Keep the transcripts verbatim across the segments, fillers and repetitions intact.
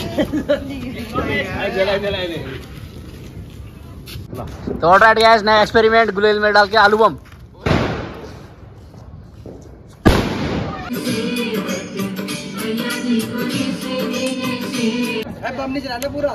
तो alright guys, नया experiment गुलेल में डाल के आलू बम। बम नहीं चलाना पूरा।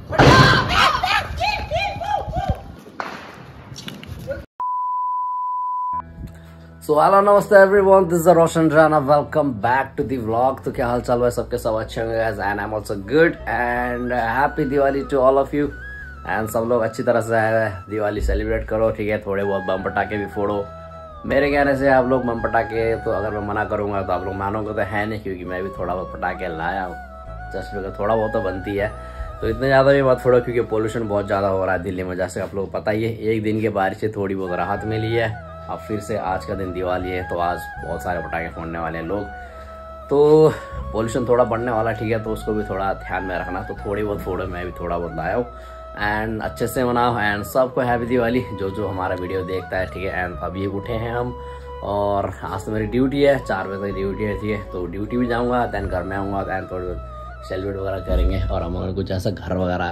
सो हेलो नमस्ते everyone, this is Roshan Rana, welcome back to the vlog. तो क्या हाल चाल है सबके, सब अच्छे होंगे guys, and I am also good and happy Diwali to all of you. And सब लोग अच्छी तरह से दिवाली सेलिब्रेट करो, ठीक है। थोड़े बहुत बम पटाखे भी फोड़ो। मेरे कहने से आप लोग बम पटाखे, तो अगर मैं मना करूंगा तो आप लोग मानोगे तो है नहीं, क्योंकि मैं भी थोड़ा बहुत पटाखे लाया हूँ, जस्ट बिकॉज थोड़ा बहुत तो बनती है। तो इतने ज़्यादा भी मत फोड़ो, क्योंकि पोल्यूशन बहुत ज़्यादा हो रहा है दिल्ली में, जैसे आप लोग पता ही है। एक दिन के बारिश से थोड़ी बहुत राहत मिली है, अब फिर से आज का दिन दिवाली है, तो आज बहुत सारे पटाखे फोड़ने वाले हैं लोग। तो पोल्यूशन थोड़ा बढ़ने वाला, ठीक है, तो उसको भी थोड़ा ध्यान में रखना। तो थोड़ी बहुत फोड़ो, मैं भी थोड़ा बहुत लाया हूँ, एंड अच्छे से मनाओ। एंड सबको हैप्पी दिवाली, जो जो हमारा वीडियो देखता है, ठीक है। एंड अभी उठे हैं हम, और आज तो मेरी ड्यूटी है, चार बजे तक ड्यूटी है, ठीक है। तो ड्यूटी भी जाऊँगा, दैन घर में आऊँगा, दैन थोड़ी बहुत सेलिब्रेट वगैरह करेंगे। और हमारा कुछ ऐसा घर वगैरह,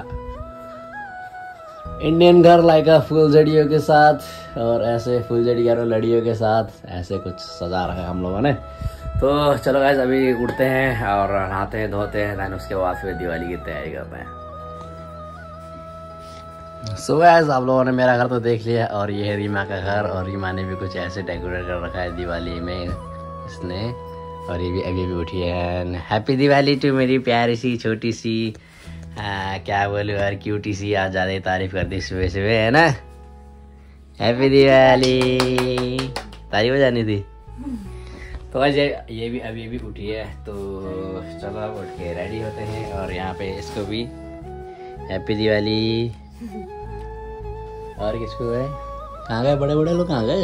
इंडियन घर लाइक फुलझड़ियों के साथ, और ऐसे फुलझड़ी कह रहे लड़ियों के साथ, ऐसे कुछ सजा रखा है हम लोगों ने। तो चलो गाइस, अभी उठते हैं और नहाते हैं, धोते हैं, दैन उसके बाद फिर दिवाली की तैयारी करते हैं। सो गाइस, आप लोगों ने मेरा घर तो देख लिया, और ये है रीमा का घर, और रीमा ने भी कुछ ऐसे डेकोरेट कर रखा है दिवाली में इसने। और ये भी अभी भी उठी है। हैप्पी दिवाली टू मेरी प्यारी सी छोटी सी, आ, क्या बोलूं यार, क्यूटी सी। आज ज़्यादा ही तारीफ कर दी सुबह सुबह, है ना। हैप्पी दिवाली, तारीफ हो जानी थी। तो आज ये, ये भी अभी अभी उठी है, तो चलो अब उठ के रेडी होते हैं। और यहाँ पे इसको भी हैप्पी दिवाली। और किसको है, कहाँ गए बड़े बड़े लोग, कहाँ गए?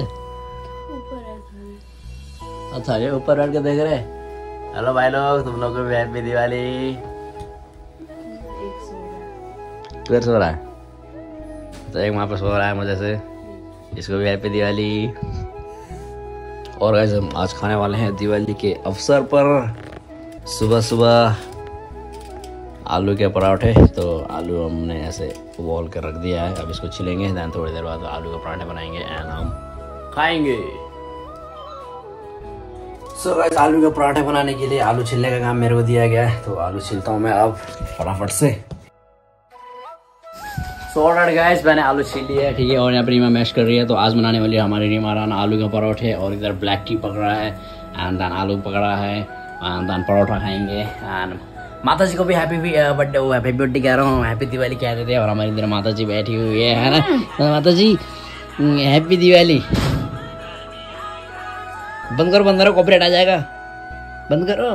अच्छा, ये ऊपर बैठ के देख रहे। हेलो भाई लोग, तुम लोग को भी हैप्पी दिवाली। फिर सो रहा है, तो एक वहाँ पर सो रहा है मुझे से, इसको भी हैप्पी दिवाली। और गाइस, हम आज खाने वाले हैं दिवाली के अवसर पर सुबह सुबह आलू के पराठे। तो आलू हमने ऐसे उबाल कर रख दिया है, अब इसको छिलेंगे, दैन थोड़ी देर बाद आलू के पराठे बनाएंगे एंड हम खाएंगे। सो गाइस, आलू के पराठे बनाने के लिए आलू छिलने का काम मेरे को दिया गया है, तो आलू छिलता हूँ मैं अब फटाफट से। सो ऑलराइट गाइस, मैंने आलू छील लिया है, ठीक है। और यहाँ पर रीमा मैश कर रही है। तो आज बनाने वाली है हमारी रीमा राना आलू के पराठे, और इधर ब्लैक टी पकड़ा है, एंड दैन आलू पकड़ा है, एंड दैन पराठा खाएंगे। एंड माता जी को भी हैप्पी बर्थडे, वो हैप्पी बर्थडे कह रहा हूँ, हैप्पी दिवाली कह देते हैं। और हमारी इधर माता जी बैठी हुई है, है ना। माता जी हैप्पी दिवाली। बंद करो, बंद करो, कॉपीराइट आ जाएगा, बंद करो।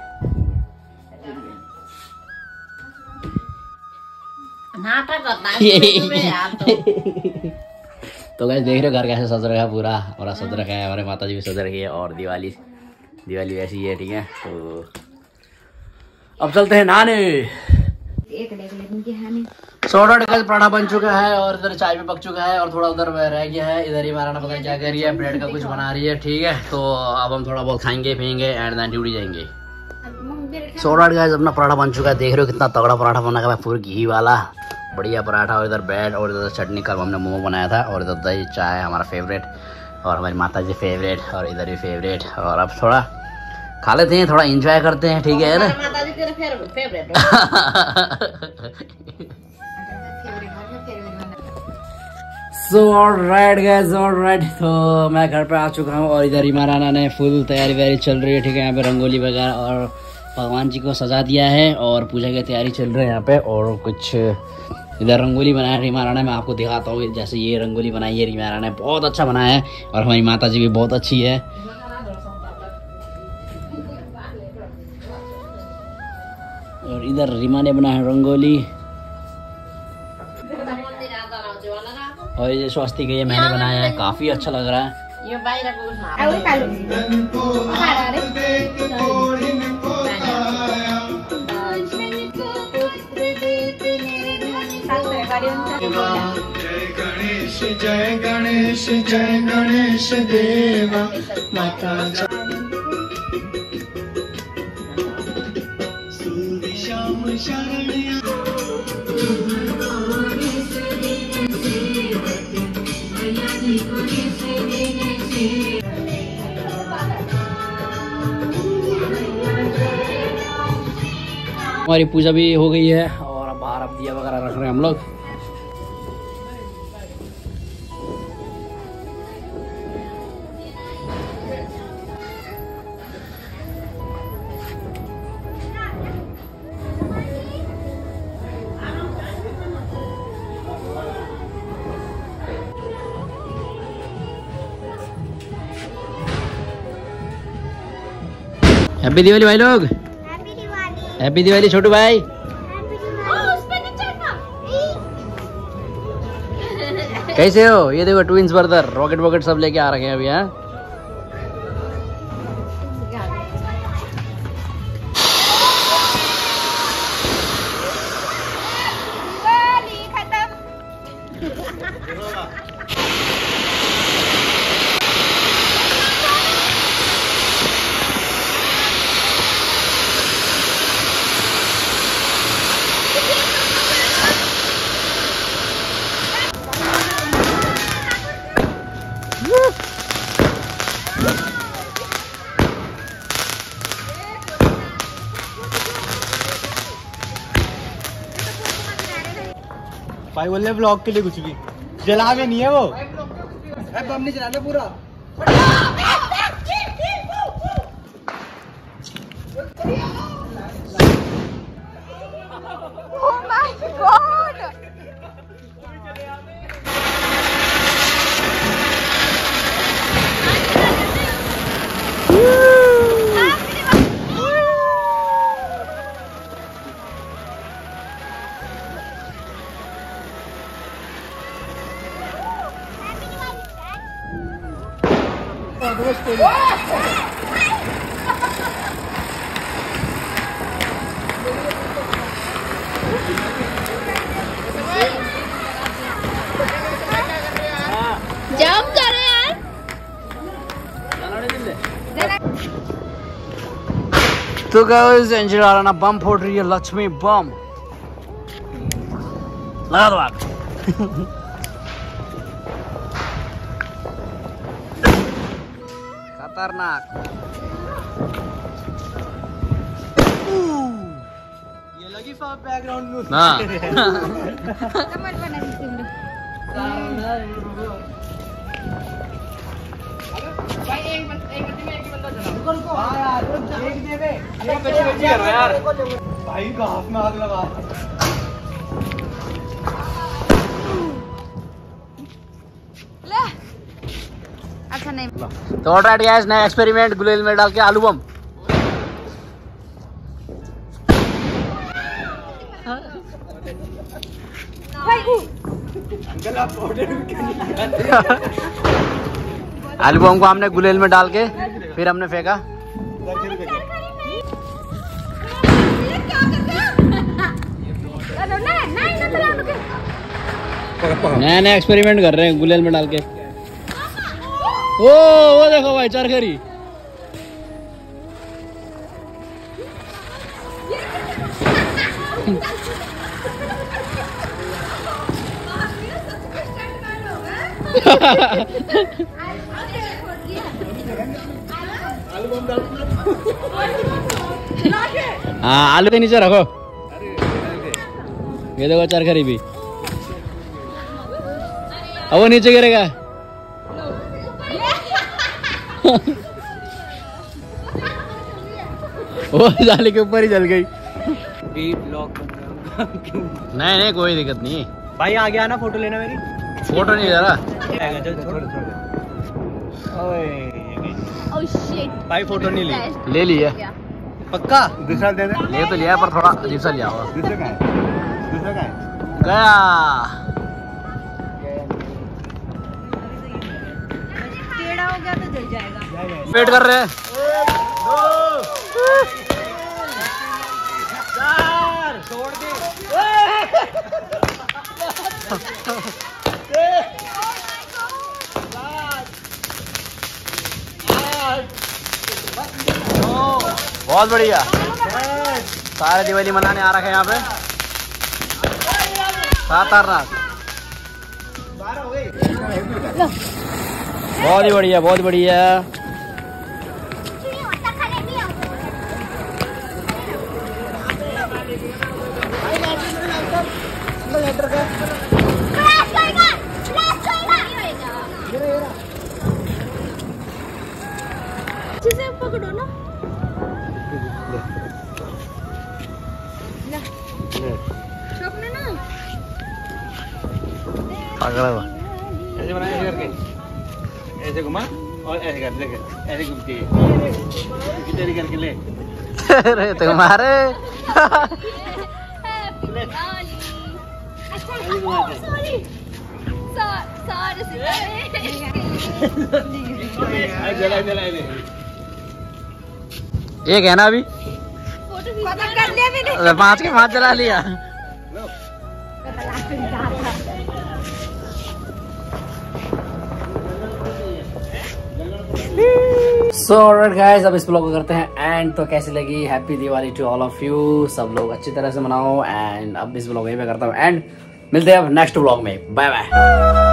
तो गाइस, देख रहे हो घर कैसे सज रखा है पूरा, और सज रखा है, हमारे माता जी भी सज रही है, और दिवाली दिवाली वैसी है, ठीक है। तो अब चलते हैं नहाने। सोडा का पराठा बन चुका है, और इधर चाय भी पक चुका है, और थोड़ा उधर रह गया है। इधर ही मारा ना पता क्या कर रही है, ब्रेड का कुछ बना रही है, ठीक है। तो अब हम थोड़ा बहुत खाएंगे पियेंगे, एंड देन ड्यूटी जाएंगे। सोडा गाइस, अपना पराठा बन चुका है, देख रहे हो कितना तगड़ा पराठा बना है, पूरा घी वाला बढ़िया पराठा। और इधर ब्रेड, और इधर चटनी, कल हमने मोमो बनाया था, और इधर दही चाय हमारा फेवरेट, और हमारी माता जी फेवरेट, और इधर भी फेवरेट। और अब थोड़ा खा लेते हैं, थोड़ा एंजॉय करते हैं, ठीक है ना। माता जी तेरे favourite. So alright guys, alright, तो मैं घर पे आ चुका हूँ, और इधर रीमा राना ने फुल तैयारी वैयारी चल रही है, ठीक है। यहाँ पे रंगोली वगैरह और भगवान जी को सजा दिया है, और पूजा की तैयारी चल रही है यहाँ पे। और कुछ इधर रंगोली बनाया रीमा राना, मैं आपको दिखाता हूँ। जैसे ये रंगोली बनाई है रीमा राना ने, बहुत अच्छा बनाया है, और हमारी माता जी भी बहुत अच्छी है। और इधर रीमा ने बनाया है रंगोली, और ये स्वस्तिक ये मैंने बनाया है, काफी अच्छा लग रहा है। जय गणेश जय गणेश जय गणेश देवा माता। शरणिया हमारी पूजा भी हो गई है और अब बाहर अब दिया वगैरह रख रहे हैं हम लोग। हैप्पी दिवाली भाई लोग। हैप्पी दिवाली। हैप्पी दिवाली छोटू भाई। कैसे हो? ये देखो ट्विंस ब्रदर रॉकेट वॉकेट सब लेके आ रखे हैं अभी। हैं भाई बोल रहे ब्लॉग के लिए कुछ भी जला में नहीं है वो। बम नहीं जलाना पूरा। Oh my God! जंप करो यार। तो गाइस एंजल आ रहा ना बम फोड़ रही है लक्ष्मी बम। लगा दो आग। खतरनाक। ये लगी साफ बैकग्राउंड में ना कमर बना दी तुमने। भाई एक बंदा एक बंदे में एक ही बंदा चला। रुको रुको। हां यार एक दे दे। ये बच्चे बच्चे कर रहा है यार। भाई का हाथ में आग लगा। ले। अच्छा नहीं। तो ऑलराइट गाइस नया एक्सपेरिमेंट गुलेल में डाल के आलू बम। आलू बम को हमने गुलेल में डाल के फिर हमने फेंका। नया नया एक्सपेरिमेंट कर रहे हैं गुलेल में डाल के। ओ वो देखो भाई चरखरी। हाँ आलू के नीचे रखो। ये देखो चरखरी भी। अब वो नीचे गिरेगा। वो जाली के ऊपर ही जल गई। नहीं नहीं कोई दिक्कत नहीं। भाई आ गया ना फोटो लेना मेरी। फोटो नहीं जरा। Oh shit. भाई फोटो नहीं ली। ले लिया पक्का दूसरा दे दे। ले तो लिया पर थोड़ा अजीब सा लिया हुआ। दूसरा कहाँ है? दूसरा कहाँ है? गया टेढ़ा हो गया तो जल जाएगा। वेट कर रहे हैं। चार छोड़ दे। बहुत बढ़िया। सारे दिवाली मनाने आ रखे हैं यहाँ पे सात आठ रात। बहुत ही बढ़िया बहुत बढ़िया। पकड़ो ना स्वप्न ना पकड़ा हुआ ऐसे बना ऐसे करके ऐसे घुमा और ऐसे कर देखे ऐसे घूमती है किधर करके ले अरे तुम्हारे जला जला एक है ना अभी कर लिया मैंने पाँच के पाँच जला लिया। सो ऑलराइट गाइस, अब इस ब्लॉग को करते हैं एंड। तो कैसी लगी? Happy Diwali to all of you. सब लोग अच्छी तरह से मनाओ एंड अब इस ब्लॉग यहीं पे करता हूँ एंड। मिलते हैं अब नेक्स्ट ब्लॉग में। Bye bye.